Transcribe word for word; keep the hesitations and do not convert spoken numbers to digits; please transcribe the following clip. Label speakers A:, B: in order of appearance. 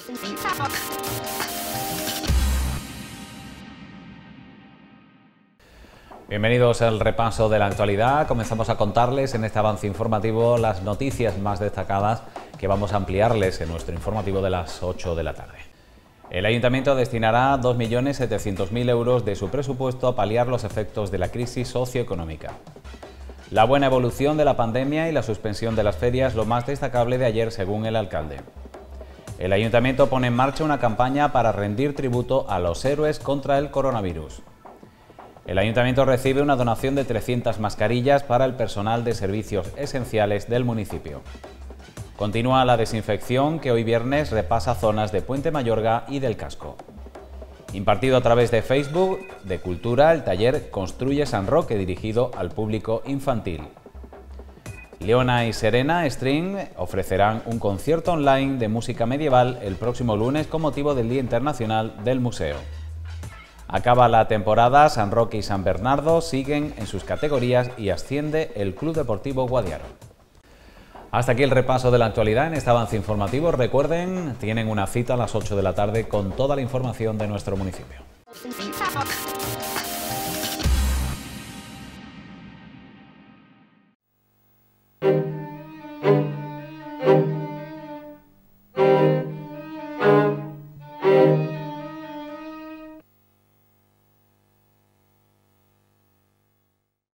A: Bienvenidos al repaso de la actualidad. Comenzamos a contarles en este avance informativo las noticias más destacadas que vamos a ampliarles en nuestro informativo de las ocho de la tarde. El Ayuntamiento destinará dos millones setecientos mil euros de su presupuesto a paliar los efectos de la crisis socioeconómica. La buena evolución de la pandemia y la suspensión de las ferias, lo más destacable de ayer según el alcalde. El Ayuntamiento pone en marcha una campaña para rendir tributo a los héroes contra el coronavirus. El Ayuntamiento recibe una donación de trescientas mascarillas para el personal de servicios esenciales del municipio. Continúa la desinfección que hoy viernes repasa zonas de Puente Mayorga y del Casco. Impartido a través de Facebook de Cultura, el taller Construye San Roque dirigido al público infantil. Leona y Serena String ofrecerán un concierto online de música medieval el próximo lunes con motivo del Día Internacional del Museo. Acaba la temporada, San Roque y San Bernardo siguen en sus categorías y asciende el Club Deportivo Guadiaro. Hasta aquí el repaso de la actualidad en este avance informativo. Recuerden, tienen una cita a las ocho de la tarde con toda la información de nuestro municipio.